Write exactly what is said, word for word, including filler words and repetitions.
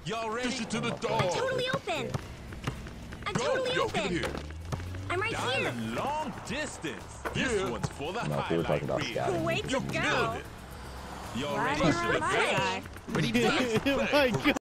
Y'all ready? Push it to the door. I'm totally open. I'm Go. totally Yo, open. get here. I'm right here. Dialing long distance. This Yeah. one's for the No, we were talking highlight about reel. scouting. Way to You go. killed it. Y'all Right ready? on my side. Ready to Oh my God.